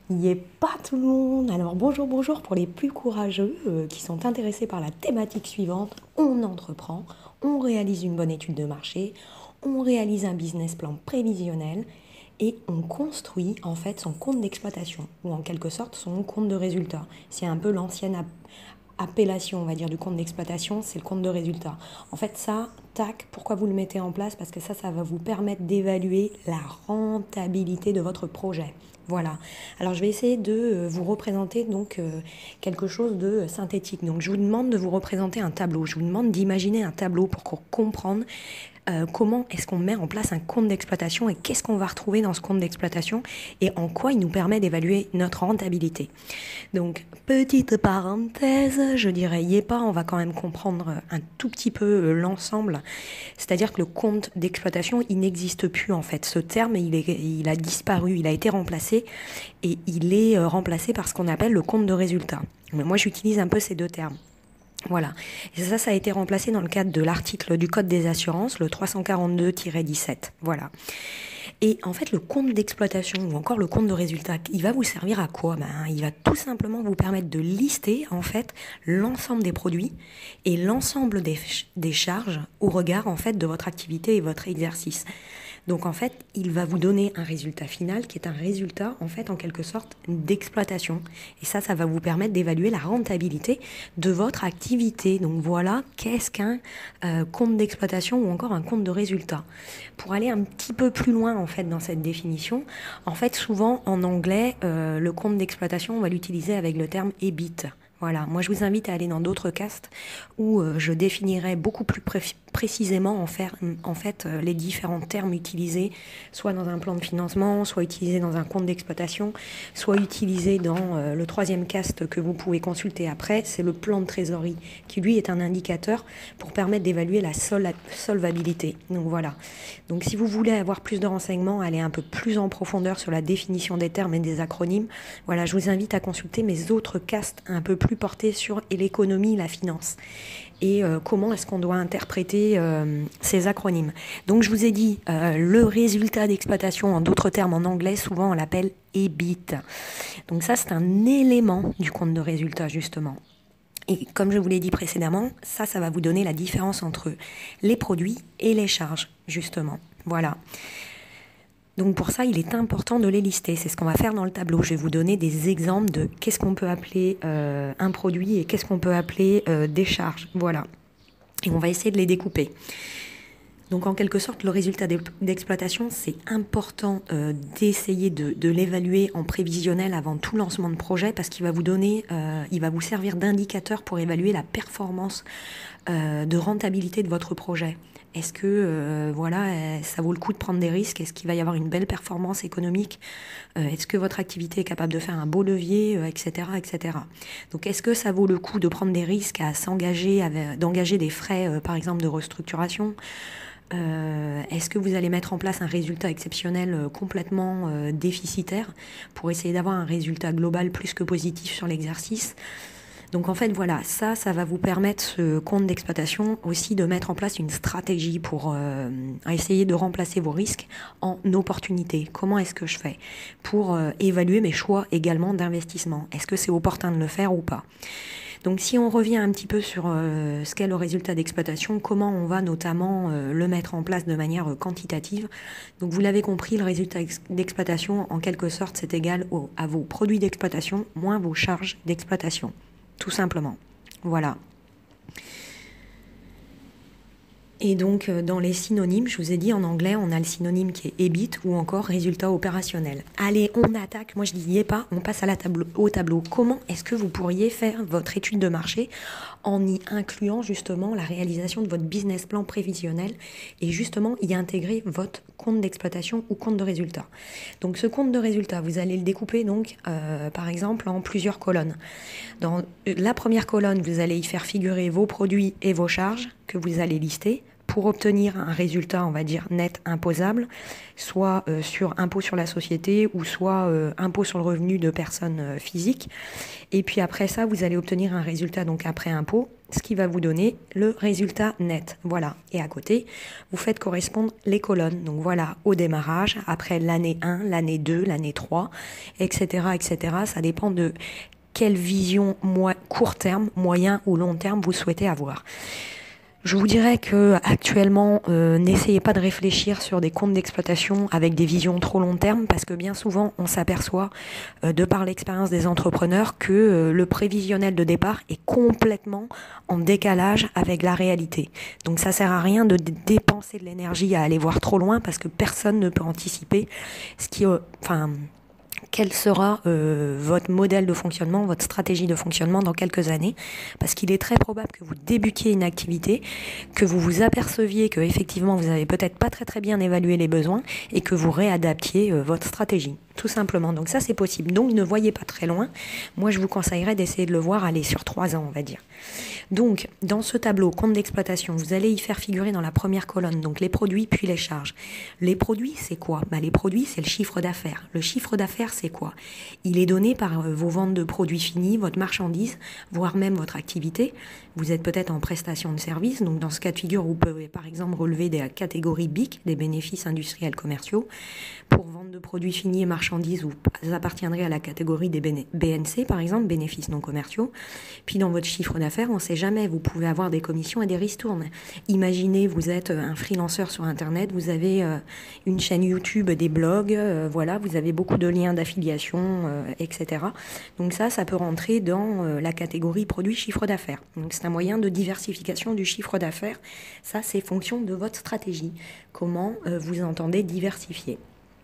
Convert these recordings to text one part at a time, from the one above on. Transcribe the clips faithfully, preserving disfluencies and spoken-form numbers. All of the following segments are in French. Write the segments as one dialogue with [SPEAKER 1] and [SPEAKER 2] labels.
[SPEAKER 1] Y est pas tout le monde. Alors bonjour, bonjour pour les plus courageux euh, qui sont intéressés par la thématique suivante. On entreprend, on réalise une bonne étude de marché, on réalise un business plan prévisionnel et on construit en fait son compte d'exploitation ou en quelque sorte son compte de résultat. C'est un peu l'ancienne app- appellation, on va dire, du compte d'exploitation, c'est le compte de résultat. En fait, ça, tac, pourquoi vous le mettez en place? Parce que ça, ça va vous permettre d'évaluer la rentabilité de votre projet. Voilà. Alors, je vais essayer de euh, vous représenter donc euh, quelque chose de synthétique. Donc, je vous demande de vous représenter un tableau. Je vous demande d'imaginer un tableau pour comprendre euh, comment est-ce qu'on met en place un compte d'exploitation et qu'est-ce qu'on va retrouver dans ce compte d'exploitation et en quoi il nous permet d'évaluer notre rentabilité. Donc, petite parenthèse, je dirais y est pas, on va quand même comprendre un tout petit peu l'ensemble. C'est-à-dire que le compte d'exploitation, il n'existe plus en fait. Ce terme, il, est, il a disparu, il a été remplacé et il est remplacé par ce qu'on appelle le compte de résultat. Mais moi, j'utilise un peu ces deux termes. Voilà. Et ça, ça a été remplacé dans le cadre de l'article du Code des assurances, le trois cent quarante-deux tiret dix-sept. Voilà. Et en fait, le compte d'exploitation ou encore le compte de résultat, il va vous servir à quoi? Ben, il va tout simplement vous permettre de lister en fait l'ensemble des produits et l'ensemble des, des charges au regard en fait de votre activité et votre exercice. Donc en fait, il va vous donner un résultat final qui est un résultat en fait en quelque sorte d'exploitation. Et ça, ça va vous permettre d'évaluer la rentabilité de votre activité. Donc voilà, qu'est-ce qu'un euh, compte d'exploitation ou encore un compte de résultat? Pour aller un petit peu plus loin en fait dans cette définition, en fait souvent en anglais, euh, le compte d'exploitation, on va l'utiliser avec le terme E B I T. Voilà, moi je vous invite à aller dans d'autres castes où euh, je définirai beaucoup plus pré- précisément en, faire, en fait euh, les différents termes utilisés, soit dans un plan de financement, soit utilisés dans un compte d'exploitation, soit utilisés dans euh, le troisième caste que vous pouvez consulter après, c'est le plan de trésorerie qui lui est un indicateur pour permettre d'évaluer la sol- solvabilité. Donc voilà, donc si vous voulez avoir plus de renseignements, aller un peu plus en profondeur sur la définition des termes et des acronymes, voilà, je vous invite à consulter mes autres castes un peu plus plus porté sur l'économie, la finance et euh, comment est-ce qu'on doit interpréter euh, ces acronymes. Donc je vous ai dit, euh, le résultat d'exploitation, en d'autres termes en anglais, souvent on l'appelle E B I T. Donc ça c'est un élément du compte de résultat justement. Et comme je vous l'ai dit précédemment, ça, ça va vous donner la différence entre les produits et les charges justement. Voilà. Donc pour ça, il est important de les lister. C'est ce qu'on va faire dans le tableau. Je vais vous donner des exemples de qu'est-ce qu'on peut appeler euh, un produit et qu'est-ce qu'on peut appeler euh, des charges. Voilà. Et on va essayer de les découper. Donc en quelque sorte, le résultat d'exploitation, c'est important euh, d'essayer de, de l'évaluer en prévisionnel avant tout lancement de projet parce qu'il va vous donner, euh, il va vous servir d'indicateur pour évaluer la performance euh, de rentabilité de votre projet. Est-ce que euh, voilà, ça vaut le coup de prendre des risques? Est-ce qu'il va y avoir une belle performance économique? euh, Est-ce que votre activité est capable de faire un beau levier, euh, et cetera, et cetera. Donc, est-ce que ça vaut le coup de prendre des risques à s'engager, avec, d'engager des frais, euh, par exemple, de restructuration? Euh, est-ce que vous allez mettre en place un résultat exceptionnel euh, complètement euh, déficitaire pour essayer d'avoir un résultat global plus que positif sur l'exercice? Donc en fait voilà, ça, ça va vous permettre, ce compte d'exploitation aussi, de mettre en place une stratégie pour euh, essayer de remplacer vos risques en opportunités. Comment est-ce que je fais pour euh, évaluer mes choix également d'investissement? Est-ce que c'est opportun de le faire ou pas? Donc si on revient un petit peu sur euh, ce qu'est le résultat d'exploitation, comment on va notamment euh, le mettre en place de manière euh, quantitative. Donc vous l'avez compris, le résultat d'exploitation, en quelque sorte, c'est égal au, à vos produits d'exploitation moins vos charges d'exploitation. Tout simplement. Voilà. Et donc, dans les synonymes, je vous ai dit en anglais, on a le synonyme qui est E B I T ou encore résultat opérationnel. Allez, on attaque. Moi, je dis y est pas, on passe à la tableau, au tableau. Comment est-ce que vous pourriez faire votre étude de marché en y incluant justement la réalisation de votre business plan prévisionnel et justement y intégrer votre compte d'exploitation ou compte de résultat. Donc, ce compte de résultat, vous allez le découper donc, euh, par exemple, en plusieurs colonnes. Dans la première colonne, vous allez y faire figurer vos produits et vos charges que vous allez lister pour obtenir un résultat, on va dire, net imposable, soit euh, sur impôt sur la société ou soit euh, impôt sur le revenu de personnes euh, physiques. Et puis après ça, vous allez obtenir un résultat donc après impôt ce qui va vous donner le résultat net. Voilà. Et à côté, vous faites correspondre les colonnes. Donc voilà, au démarrage, après l'année un, l'année deux, l'année trois, et cetera, et cetera. Ça dépend de quelle vision moi, court terme, moyen ou long terme vous souhaitez avoir. Je vous dirais que actuellement, euh, n'essayez pas de réfléchir sur des comptes d'exploitation avec des visions trop long terme, parce que bien souvent, on s'aperçoit, euh, de par l'expérience des entrepreneurs, que euh, le prévisionnel de départ est complètement en décalage avec la réalité. Donc ça sert à rien de d- dépenser de l'énergie à aller voir trop loin, parce que personne ne peut anticiper ce qui, euh, enfin, quel sera euh, votre modèle de fonctionnement, votre stratégie de fonctionnement dans quelques années, parce qu'il est très probable que vous débutiez une activité, que vous vous aperceviez que effectivement vous avez peut-être pas très très bien évalué les besoins et que vous réadaptiez euh, votre stratégie, tout simplement. Donc ça c'est possible. Donc ne voyez pas très loin. Moi je vous conseillerais d'essayer de le voir aller sur trois ans, on va dire. Donc dans ce tableau compte d'exploitation, vous allez y faire figurer dans la première colonne donc les produits puis les charges. Les produits c'est quoi? Bah, les produits c'est le chiffre d'affaires. Le chiffre d'affaires c'est quoi? Il est donné par euh, vos ventes de produits finis, votre marchandise, voire même votre activité. Vous êtes peut-être en prestation de service, donc dans ce cas de figure, vous pouvez par exemple relever des catégories B I C, des bénéfices industriels commerciaux. Pour vente de produits finis et marchandises, vous appartiendrez à la catégorie des B N C, par exemple, bénéfices non commerciaux. Puis dans votre chiffre d'affaires, on ne sait jamais, vous pouvez avoir des commissions et des ristournes. Imaginez, vous êtes un freelanceur sur Internet, vous avez euh, une chaîne YouTube, des blogs, euh, voilà, vous avez beaucoup de liens d'affiliation, euh, et cetera. Donc ça, ça peut rentrer dans euh, la catégorie produits chiffre d'affaires. Donc c'est un moyen de diversification du chiffre d'affaires. Ça, c'est fonction de votre stratégie. Comment euh, vous entendez diversifier.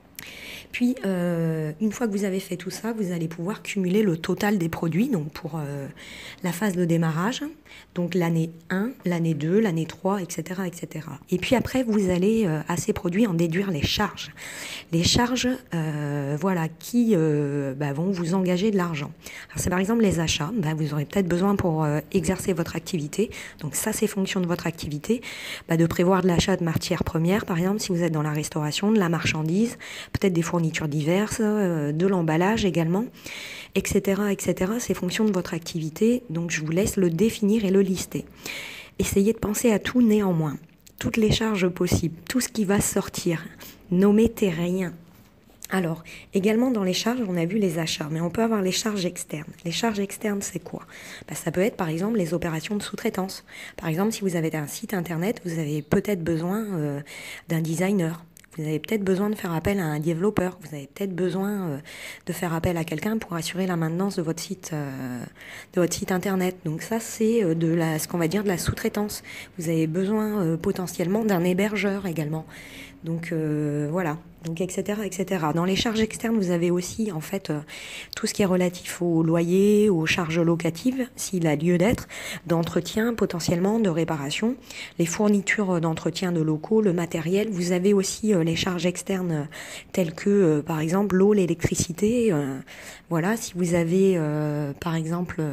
[SPEAKER 1] Puis, euh, une fois que vous avez fait tout ça, vous allez pouvoir cumuler le total des produits, donc pour euh, la phase de démarrage, donc l'année un, l'année deux, l'année trois, et cetera, et cetera. Et puis après, vous allez euh, à ces produits en déduire les charges. Les charges, euh, voilà, qui euh, bah, vont vous engager de l'argent. Alors c'est par exemple les achats, bah, vous aurez peut-être besoin pour euh, exercer votre activité, donc ça c'est fonction de votre activité, bah, de prévoir de l'achat de matières premières, par exemple si vous êtes dans la restauration, de la marchandise, peut-être des fournitures diverses, euh, de l'emballage également, et cetera, et cetera. C'est fonction de votre activité, donc je vous laisse le définir et le lister. Essayez de penser à tout néanmoins, toutes les charges possibles, tout ce qui va sortir. N'omettez rien. Alors, également dans les charges, on a vu les achats, mais on peut avoir les charges externes. Les charges externes, c'est quoi? Ben, ça peut être par exemple les opérations de sous-traitance. Par exemple, si vous avez un site internet, vous avez peut-être besoin euh, d'un designer. Vous avez peut-être besoin de faire appel à un développeur. Vous avez peut-être besoin euh, de faire appel à quelqu'un pour assurer la maintenance de votre site, euh, de votre site internet. Donc ça, c'est euh, de la, ce qu'on va dire de la sous-traitance. Vous avez besoin euh, potentiellement d'un hébergeur également. Donc euh, voilà, donc et cetera, et cetera. Dans les charges externes, vous avez aussi en fait euh, tout ce qui est relatif au loyer, aux charges locatives, s'il a lieu d'être, d'entretien potentiellement, de réparation, les fournitures d'entretien de locaux, le matériel. Vous avez aussi euh, les charges externes euh, telles que euh, par exemple l'eau, l'électricité. Euh, voilà, si vous avez euh, par exemple euh,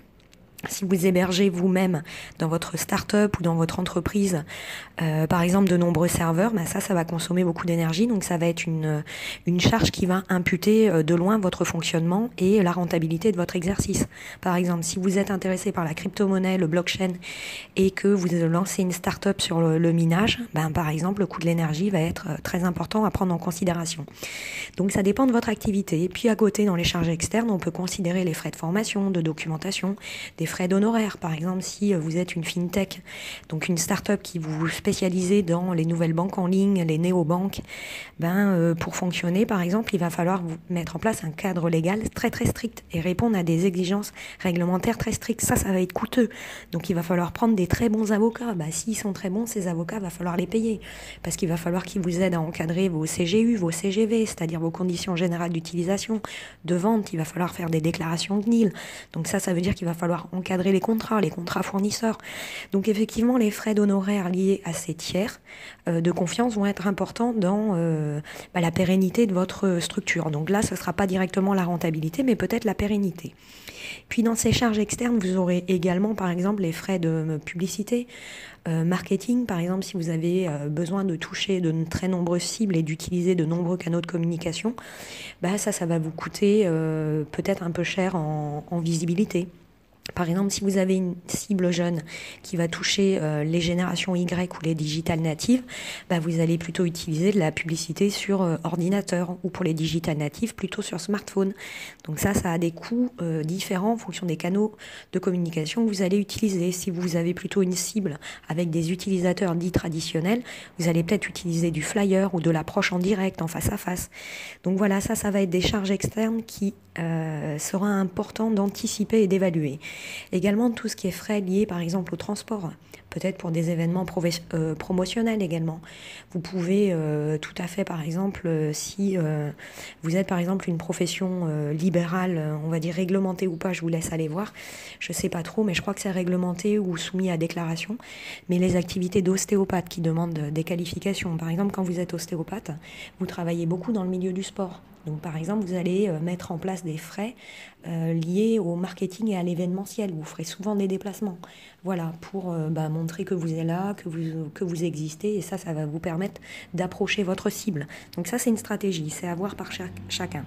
[SPEAKER 1] si vous hébergez vous-même dans votre start-up ou dans votre entreprise, euh, par exemple, de nombreux serveurs, bah ça, ça va consommer beaucoup d'énergie. Donc, ça va être une, une charge qui va imputer de loin votre fonctionnement et la rentabilité de votre exercice. Par exemple, si vous êtes intéressé par la crypto-monnaie, le blockchain, et que vous lancez une start-up sur le, le minage, bah, par exemple, le coût de l'énergie va être très important à prendre en considération. Donc, ça dépend de votre activité. Et puis, à côté, dans les charges externes, on peut considérer les frais de formation, de documentation, des frais d'honoraires. Par exemple, si vous êtes une fintech, donc une start-up qui vous spécialisez dans les nouvelles banques en ligne, les néobanques, ben, euh, pour fonctionner, par exemple, il va falloir vous mettre en place un cadre légal très très strict et répondre à des exigences réglementaires très strictes. Ça, ça va être coûteux. Donc, il va falloir prendre des très bons avocats. Ben, s'ils sont très bons, ces avocats, il va falloir les payer parce qu'il va falloir qu'ils vous aident à encadrer vos C G U, vos C G V, c'est-à-dire vos conditions générales d'utilisation, de vente. Il va falloir faire des déclarations C N I L. Donc ça, ça veut dire qu'il va falloir encadrer les contrats, les contrats fournisseurs. Donc effectivement, les frais d'honoraires liés à ces tiers euh, de confiance vont être importants dans euh, bah, la pérennité de votre structure. Donc là, ce ne sera pas directement la rentabilité, mais peut-être la pérennité. Puis dans ces charges externes, vous aurez également, par exemple, les frais de publicité, euh, marketing. Par exemple, si vous avez euh, besoin de toucher de très nombreuses cibles et d'utiliser de nombreux canaux de communication, bah, ça, ça va vous coûter euh, peut-être un peu cher en, en visibilité. Par exemple, si vous avez une cible jeune qui va toucher euh, les générations Y ou les digital natives, bah, vous allez plutôt utiliser de la publicité sur euh, ordinateur, ou pour les digital natives plutôt sur smartphone. Donc ça, ça a des coûts euh, différents en fonction des canaux de communication que vous allez utiliser. Si vous avez plutôt une cible avec des utilisateurs dits traditionnels, vous allez peut-être utiliser du flyer ou de l'approche en direct, en face à face. Donc voilà, ça, ça va être des charges externes qui euh, sera important d'anticiper et d'évaluer. Également tout ce qui est frais liés par exemple au transport, peut-être pour des événements euh, promotionnels également. Vous pouvez euh, tout à fait par exemple, euh, si euh, vous êtes par exemple une profession euh, libérale, on va dire réglementée ou pas, je vous laisse aller voir, je sais pas trop, mais je crois que c'est réglementé ou soumis à déclaration, mais les activités d'ostéopathe qui demandent des qualifications, par exemple quand vous êtes ostéopathe, vous travaillez beaucoup dans le milieu du sport. Donc par exemple, vous allez euh, mettre en place des frais euh, liés au marketing et à l'événementiel. Vous ferez souvent des déplacements. Voilà, pour euh, bah, montrer que vous êtes là, que vous, que vous existez. Et ça, ça va vous permettre d'approcher votre cible. Donc ça, c'est une stratégie. C'est à voir par chaque, chacun.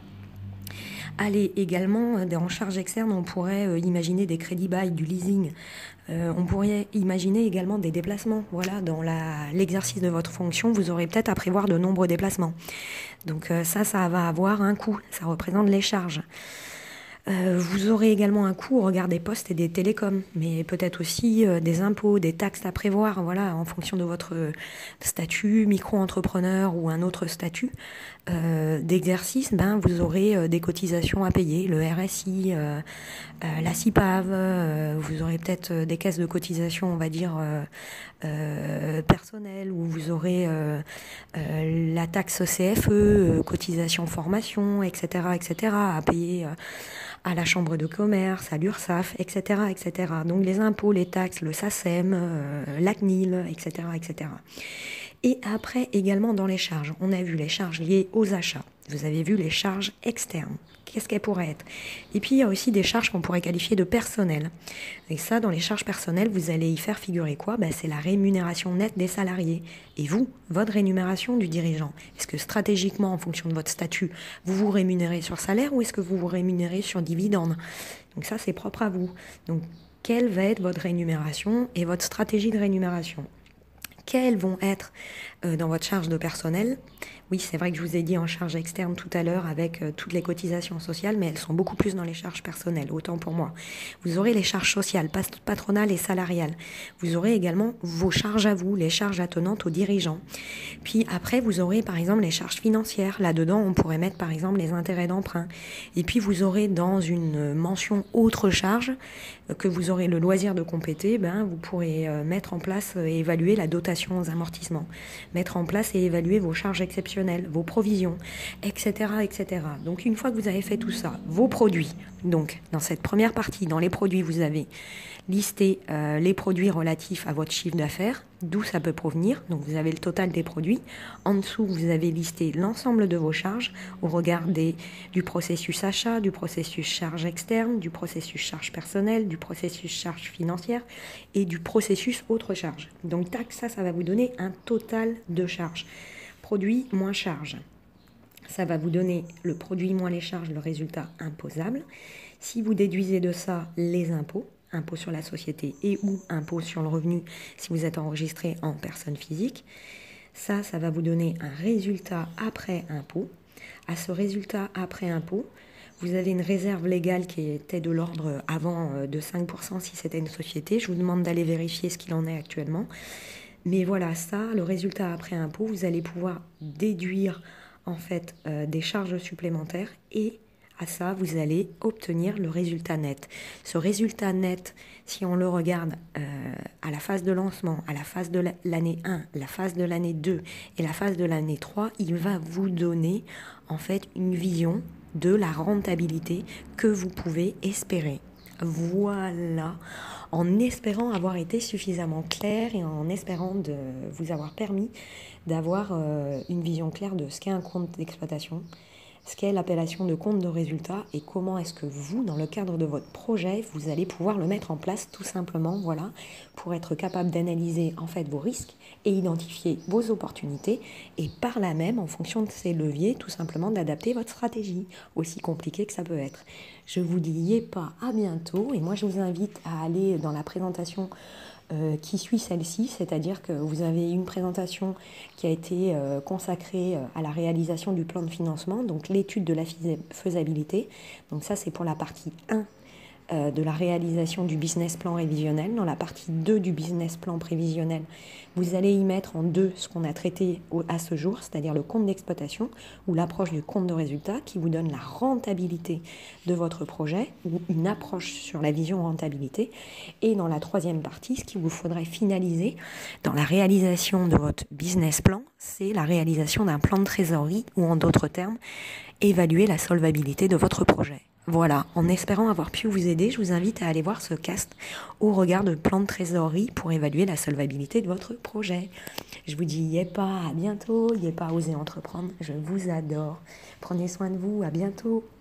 [SPEAKER 1] Allez, également, en charge externe, on pourrait euh, imaginer des crédits bail, du leasing. Euh, on pourrait imaginer également des déplacements. Voilà, dans la, l'exercice de votre fonction, vous aurez peut-être à prévoir de nombreux déplacements. Donc euh, ça, ça va avoir un coût. Ça représente les charges. Euh, vous aurez également un coût au regard des postes et des télécoms, mais peut-être aussi euh, des impôts, des taxes à prévoir, voilà, en fonction de votre statut, micro-entrepreneur ou un autre statut euh, d'exercice, ben, vous aurez euh, des cotisations à payer, le R S I, euh, euh, la C I P A V, euh, vous aurez peut-être euh, des caisses de cotisation, on va dire, euh, euh, personnelles, où vous aurez euh, euh, la taxe C F E, euh, cotisation formation, et cetera, et cetera, à payer euh, à la chambre de commerce, à l'URSSAF, et cetera, et cetera. Donc les impôts, les taxes, le SACEM, euh, la C N I L, et cetera, et cetera. Et après, également dans les charges, on a vu les charges liées aux achats. Vous avez vu les charges externes. Qu'est-ce qu'elles pourraient être? Et puis, il y a aussi des charges qu'on pourrait qualifier de personnelles. Et ça, dans les charges personnelles, vous allez y faire figurer quoi? Ben, c'est la rémunération nette des salariés. Et vous, votre rémunération du dirigeant. Est-ce que stratégiquement, en fonction de votre statut, vous vous rémunérez sur salaire ou est-ce que vous vous rémunérez sur dividende? Donc ça, c'est propre à vous. Donc, quelle va être votre rémunération et votre stratégie de rémunération? Quelles vont être euh, dans votre charge de personnel? Oui, c'est vrai que je vous ai dit en charge externe tout à l'heure avec euh, toutes les cotisations sociales, mais elles sont beaucoup plus dans les charges personnelles, autant pour moi. Vous aurez les charges sociales, patronales et salariales. Vous aurez également vos charges à vous, les charges attenantes aux dirigeants. Puis après, vous aurez par exemple les charges financières. Là-dedans, on pourrait mettre par exemple les intérêts d'emprunt. Et puis vous aurez dans une mention autre charge euh, que vous aurez le loisir de compléter, ben, vous pourrez euh, mettre en place et évaluer la dotation aux amortissements, mettre en place et évaluer vos charges exceptionnelles, vos provisions, et cetera, et cetera. Donc une fois que vous avez fait tout ça, vos produits, donc dans cette première partie, dans les produits, vous avez listé euh, les produits relatifs à votre chiffre d'affaires, d'où ça peut provenir, donc vous avez le total des produits. En dessous, vous avez listé l'ensemble de vos charges au regard des, du processus achat, du processus charge externe, du processus charge personnelle, du processus charge financière et du processus autre charge. Donc tac, ça, ça va vous donner un total de charges. Produit moins charge. Ça va vous donner le produit moins les charges, le résultat imposable. Si vous déduisez de ça les impôts, impôts sur la société et ou impôts sur le revenu si vous êtes enregistré en personne physique, ça, ça va vous donner un résultat après impôt. À ce résultat après impôt, vous avez une réserve légale qui était de l'ordre avant de cinq pour cent si c'était une société. Je vous demande d'aller vérifier ce qu'il en est actuellement. Mais voilà, ça, le résultat après impôt, vous allez pouvoir déduire en fait euh, des charges supplémentaires et à ça, vous allez obtenir le résultat net. Ce résultat net, si on le regarde euh, à la phase de lancement, à la phase de l'année un, la phase de l'année deux et la phase de l'année trois, il va vous donner en fait une vision de la rentabilité que vous pouvez espérer. Voilà, en espérant avoir été suffisamment clair et en espérant de vous avoir permis d'avoir euh, une vision claire de ce qu'est un compte d'exploitation. ce qu'est l'appellation de compte de résultat et comment est-ce que vous, dans le cadre de votre projet, vous allez pouvoir le mettre en place tout simplement, voilà, pour être capable d'analyser en fait vos risques et identifier vos opportunités et par là même, en fonction de ces leviers, tout simplement d'adapter votre stratégie, aussi compliqué que ça peut être. Je vous dis y est pas, à bientôt et moi je vous invite à aller dans la présentation Euh, qui suit celle-ci, c'est-à-dire que vous avez une présentation qui a été euh, consacrée euh, à la réalisation du plan de financement, donc l'étude de la faisabilité. Donc ça, c'est pour la partie un euh, de la réalisation du business plan révisionnel. Dans la partie deux du business plan prévisionnel, vous allez y mettre en deux ce qu'on a traité au, à ce jour, c'est-à-dire le compte d'exploitation ou l'approche du compte de résultat qui vous donne la rentabilité de votre projet ou une approche sur la vision rentabilité. Et dans la troisième partie, ce qu'il vous faudrait finaliser dans la réalisation de votre business plan, c'est la réalisation d'un plan de trésorerie ou en d'autres termes, évaluer la solvabilité de votre projet. Voilà, en espérant avoir pu vous aider, je vous invite à aller voir ce cast au regard de plan de trésorerie pour évaluer la solvabilité de votre projet. Je vous dis, y est pas, à bientôt, y est pas, osez entreprendre, je vous adore. Prenez soin de vous, à bientôt.